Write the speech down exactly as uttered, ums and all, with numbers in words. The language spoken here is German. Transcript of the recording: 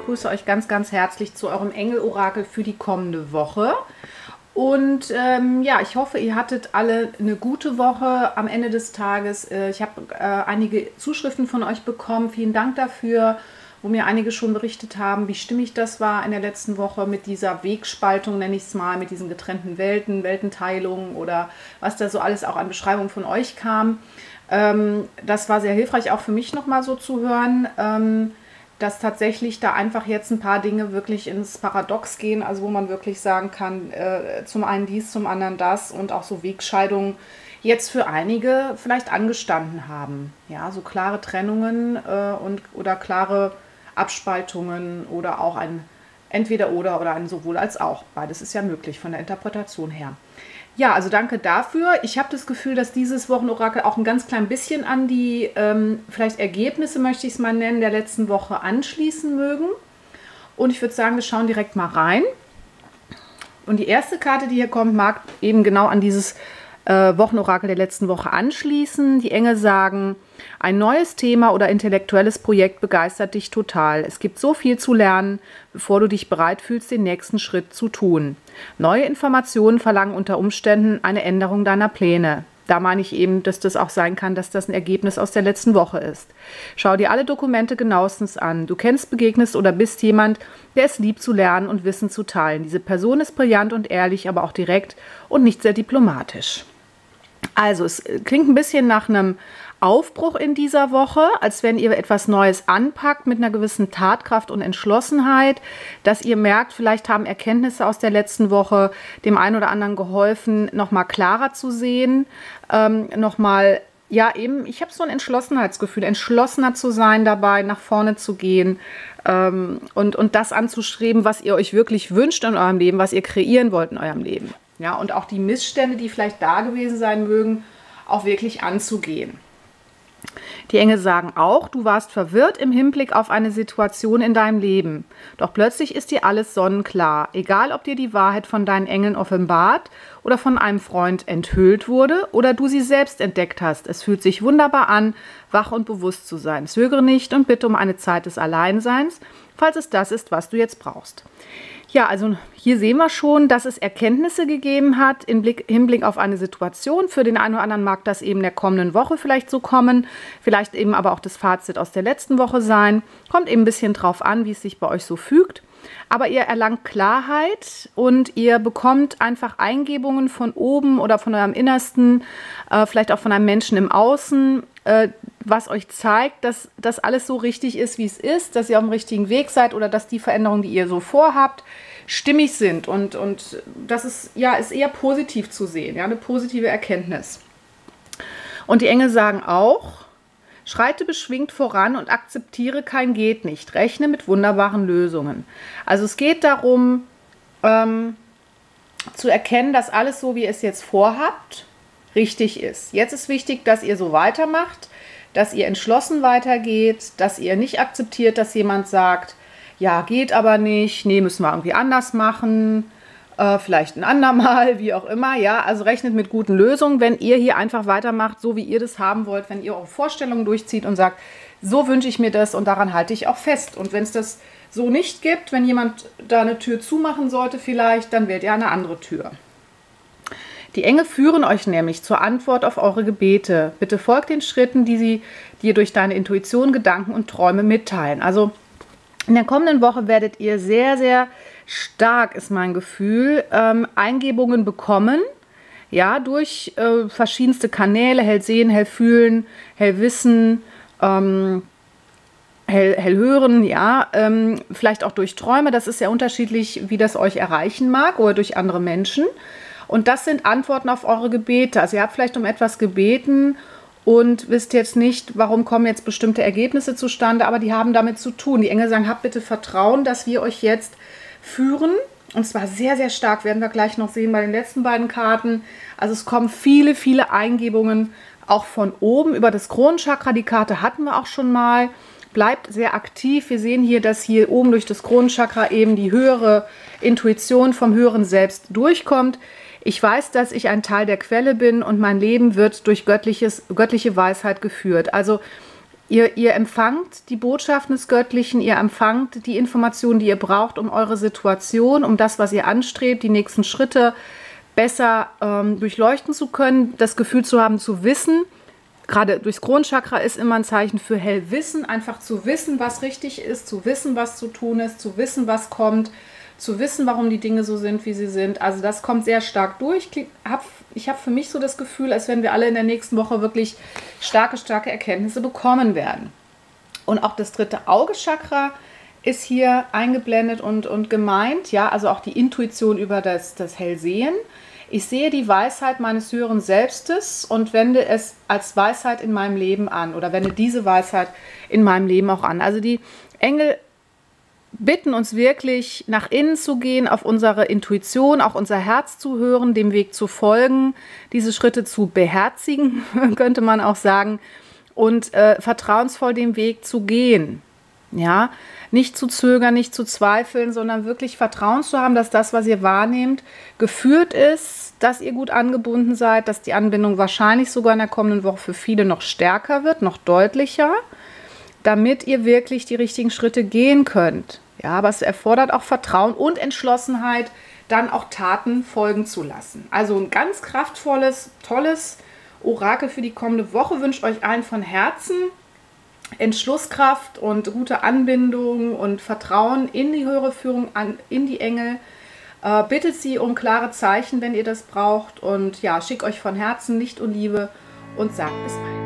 begrüße euch ganz, ganz herzlich zu eurem Engel-Orakel für die kommende Woche. Und ähm, ja, ich hoffe, ihr hattet alle eine gute Woche am Ende des Tages. Äh, ich habe äh, einige Zuschriften von euch bekommen. Vielen Dank dafür, wo mir einige schon berichtet haben, wie stimmig das war in der letzten Woche mit dieser Wegspaltung, nenne ich es mal, mit diesen getrennten Welten, Weltenteilungen oder was da so alles auch an Beschreibungen von euch kam. Ähm, das war sehr hilfreich, auch für mich nochmal so zu hören, ähm, dass tatsächlich da einfach jetzt ein paar Dinge wirklich ins Paradox gehen, also wo man wirklich sagen kann, äh, zum einen dies, zum anderen das und auch so Wegscheidungen jetzt für einige vielleicht angestanden haben. Ja, so klare Trennungen äh, und, oder klare Abspaltungen oder auch ein Entweder-Oder oder ein sowohl als auch. Beides ist ja möglich von der Interpretation her. Ja, also danke dafür. Ich habe das Gefühl, dass dieses Wochenorakel auch ein ganz klein bisschen an die ähm, vielleicht Ergebnisse, möchte ich es mal nennen, der letzten Woche anschließen mögen. Und ich würde sagen, wir schauen direkt mal rein. Und die erste Karte, die hier kommt, mag eben genau an dieses äh, Wochenorakel der letzten Woche anschließen. Die Engel sagen, ein neues Thema oder intellektuelles Projekt begeistert dich total. Es gibt so viel zu lernen, bevor du dich bereit fühlst, den nächsten Schritt zu tun. Neue Informationen verlangen unter Umständen eine Änderung deiner Pläne. Da meine ich eben, dass das auch sein kann, dass das ein Ergebnis aus der letzten Woche ist. Schau dir alle Dokumente genauestens an. Du kennst, begegnest oder bist jemand, der es liebt zu lernen und Wissen zu teilen. Diese Person ist brillant und ehrlich, aber auch direkt und nicht sehr diplomatisch. Also, es klingt ein bisschen nach einem Aufbruch in dieser Woche, als wenn ihr etwas Neues anpackt mit einer gewissen Tatkraft und Entschlossenheit, dass ihr merkt, vielleicht haben Erkenntnisse aus der letzten Woche dem einen oder anderen geholfen, nochmal klarer zu sehen, ähm, nochmal, ja eben, ich habe so ein Entschlossenheitsgefühl, entschlossener zu sein dabei, nach vorne zu gehen ähm, und, und das anzustreben, was ihr euch wirklich wünscht in eurem Leben, was ihr kreieren wollt in eurem Leben. Ja, und auch die Missstände, die vielleicht da gewesen sein mögen, auch wirklich anzugehen. Die Engel sagen auch, du warst verwirrt im Hinblick auf eine Situation in deinem Leben. Doch plötzlich ist dir alles sonnenklar. Egal, ob dir die Wahrheit von deinen Engeln offenbart oder von einem Freund enthüllt wurde oder du sie selbst entdeckt hast. Es fühlt sich wunderbar an, wach und bewusst zu sein. Zögere nicht und bitte um eine Zeit des Alleinseins, falls es das ist, was du jetzt brauchst. Ja, also hier sehen wir schon, dass es Erkenntnisse gegeben hat im Blick, Hinblick auf eine Situation. Für den einen oder anderen mag das eben der kommenden Woche vielleicht so kommen, vielleicht eben aber auch das Fazit aus der letzten Woche sein. Kommt eben ein bisschen drauf an, wie es sich bei euch so fügt. Aber ihr erlangt Klarheit und ihr bekommt einfach Eingebungen von oben oder von eurem Innersten, äh, vielleicht auch von einem Menschen im Außen, äh, was euch zeigt, dass das alles so richtig ist, wie es ist, dass ihr auf dem richtigen Weg seid oder dass die Veränderungen, die ihr so vorhabt, stimmig sind. Und, und das ist, ja, ist eher positiv zu sehen, ja, eine positive Erkenntnis. Und die Engel sagen auch, schreite beschwingt voran und akzeptiere kein Geht nicht. Rechne mit wunderbaren Lösungen. Also es geht darum, ähm, zu erkennen, dass alles so, wie ihr es jetzt vorhabt, richtig ist. Jetzt ist wichtig, dass ihr so weitermacht, dass ihr entschlossen weitergeht, dass ihr nicht akzeptiert, dass jemand sagt, ja, geht aber nicht, nee, müssen wir irgendwie anders machen, äh, vielleicht ein andermal, wie auch immer. Ja, also rechnet mit guten Lösungen, wenn ihr hier einfach weitermacht, so wie ihr das haben wollt, wenn ihr eure Vorstellungen durchzieht und sagt, so wünsche ich mir das und daran halte ich auch fest. Und wenn es das so nicht gibt, wenn jemand da eine Tür zumachen sollte vielleicht, dann wählt ihr eine andere Tür. Die Engel führen euch nämlich zur Antwort auf eure Gebete. Bitte folgt den Schritten, die sie dir durch deine Intuition, Gedanken und Träume mitteilen. Also in der kommenden Woche werdet ihr sehr, sehr stark, ist mein Gefühl, ähm, Eingebungen bekommen, ja, durch äh, verschiedenste Kanäle, hell sehen, hell fühlen, hell wissen, ähm, hell, hell hören, ja, ähm, vielleicht auch durch Träume. Das ist sehr unterschiedlich, wie das euch erreichen mag oder durch andere Menschen. Und das sind Antworten auf eure Gebete. Also ihr habt vielleicht um etwas gebeten und wisst jetzt nicht, warum kommen jetzt bestimmte Ergebnisse zustande, aber die haben damit zu tun. Die Engel sagen, habt bitte Vertrauen, dass wir euch jetzt führen. Und zwar sehr, sehr stark, werden wir gleich noch sehen bei den letzten beiden Karten. Also es kommen viele, viele Eingebungen auch von oben über das Kronenchakra. Die Karte hatten wir auch schon mal. Bleibt sehr aktiv. Wir sehen hier, dass hier oben durch das Kronenchakra eben die höhere Intuition vom höheren Selbst durchkommt. Ich weiß, dass ich ein Teil der Quelle bin und mein Leben wird durch göttliches, göttliche Weisheit geführt. Also Ihr, ihr empfangt die Botschaften des Göttlichen, ihr empfangt die Informationen, die ihr braucht, um eure Situation, um das, was ihr anstrebt, die nächsten Schritte besser ähm, durchleuchten zu können, das Gefühl zu haben, zu wissen. Gerade durchs Kronenchakra ist immer ein Zeichen für Hellwissen, einfach zu wissen, was richtig ist, zu wissen, was zu tun ist, zu wissen, was kommt, zu wissen, warum die Dinge so sind, wie sie sind. Also das kommt sehr stark durch. Ich habe ich hab für mich so das Gefühl, als wenn wir alle in der nächsten Woche wirklich starke, starke Erkenntnisse bekommen werden. Und auch das dritte Auge-Chakra ist hier eingeblendet und, und gemeint. Ja, also auch die Intuition über das, das Hellsehen. Ich sehe die Weisheit meines höheren Selbstes und wende es als Weisheit in meinem Leben an oder wende diese Weisheit in meinem Leben auch an. Also die Engel bitten uns wirklich, nach innen zu gehen, auf unsere Intuition, auch unser Herz zu hören, dem Weg zu folgen, diese Schritte zu beherzigen, könnte man auch sagen, und äh, vertrauensvoll den Weg zu gehen. Ja, nicht zu zögern, nicht zu zweifeln, sondern wirklich Vertrauen zu haben, dass das, was ihr wahrnehmt, geführt ist, dass ihr gut angebunden seid, dass die Anbindung wahrscheinlich sogar in der kommenden Woche für viele noch stärker wird, noch deutlicher, damit ihr wirklich die richtigen Schritte gehen könnt. Ja, aber es erfordert auch Vertrauen und Entschlossenheit, dann auch Taten folgen zu lassen. Also ein ganz kraftvolles, tolles Orakel für die kommende Woche wünscht euch allen von Herzen Entschlusskraft und gute Anbindung und Vertrauen in die höhere Führung, an, in die Engel. Äh, bittet sie um klare Zeichen, wenn ihr das braucht. Und ja, schickt euch von Herzen Licht und Liebe und sagt bis bald.